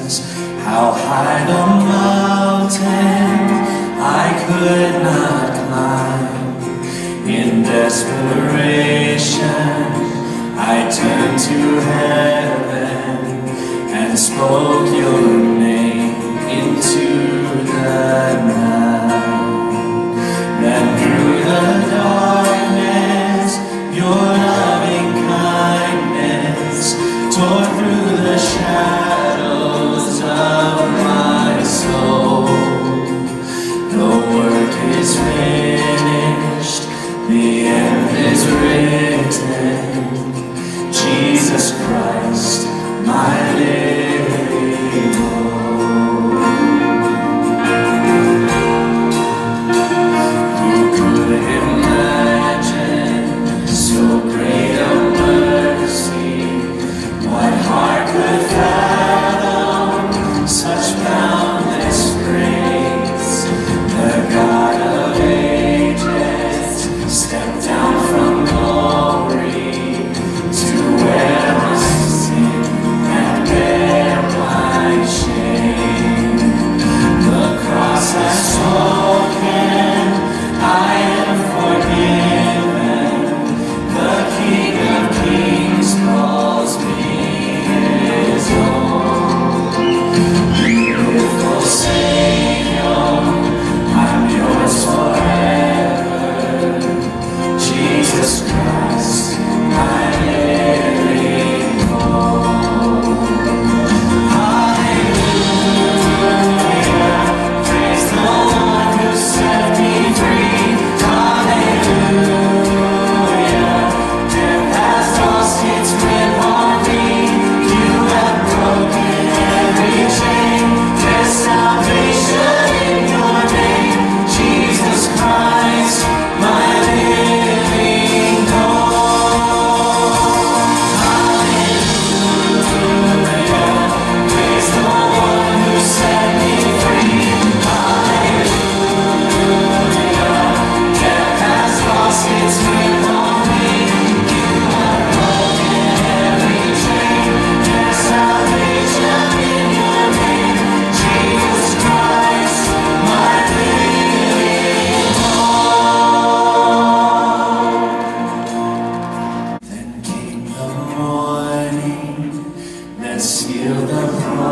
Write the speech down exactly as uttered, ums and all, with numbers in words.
How high the mountain I could not climb. In desperation I turned to heaven and spoke your name into the night. Then through the darkness your loving kindness tore through the shadows of my soul. The work is finished, the end is written. Jesus Christ, my living hope. Who could imagine so great a mercy? What heart could fathom such boundless grace? The God of ages stepped down from glory to wear my sin and bear my shame. The cross has spoken, I am forgiven. The King of Kings calls me his own. Beautiful Savior, I'm yours forever. Jesus Christ, my living hope. Hallelujah, praise the one who set me free. Hallelujah, death has lost its grip on me. You have broken every chain. There's salvation in your name, Jesus Christ, my living hope. Hallelujah, praise the one who set me free. Hallelujah, death has lost its grip on me. You have broken every chain. There's salvation in your name, Jesus Christ, my living hope. Then came the morning that sealed the promise.